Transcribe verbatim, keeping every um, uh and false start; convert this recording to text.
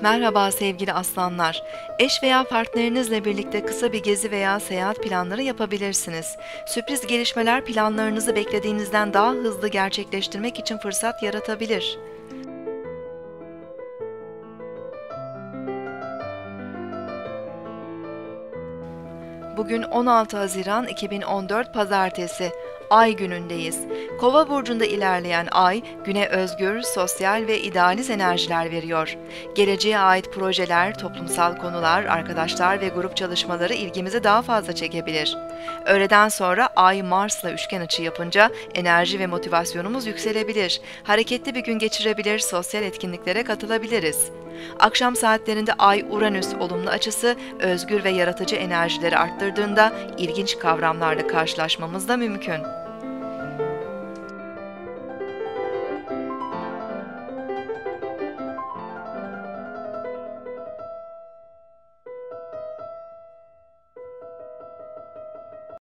Merhaba sevgili aslanlar. Eş veya partnerinizle birlikte kısa bir gezi veya seyahat planları yapabilirsiniz. Sürpriz gelişmeler planlarınızı beklediğinizden daha hızlı gerçekleştirmek için fırsat yaratabilir. Bugün on altı Haziran iki bin on dört Pazartesi, Ay günündeyiz. Kova burcunda ilerleyen Ay, güne özgür, sosyal ve idealist enerjiler veriyor. Geleceğe ait projeler, toplumsal konular, arkadaşlar ve grup çalışmaları ilgimizi daha fazla çekebilir. Öğleden sonra Ay Mars'la üçgen açı yapınca enerji ve motivasyonumuz yükselebilir. Hareketli bir gün geçirebilir, sosyal etkinliklere katılabiliriz. Akşam saatlerinde Ay-Uranüs olumlu açısı özgür ve yaratıcı enerjileri arttırdığında ilginç kavramlarla karşılaşmamız da mümkün.